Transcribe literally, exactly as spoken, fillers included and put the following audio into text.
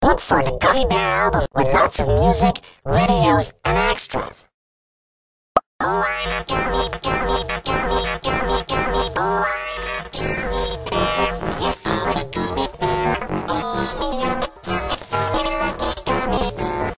Look for the Gummy Bear album with lots of music, videos, and extras. Oh, I'm a gummy, gummy, gummy.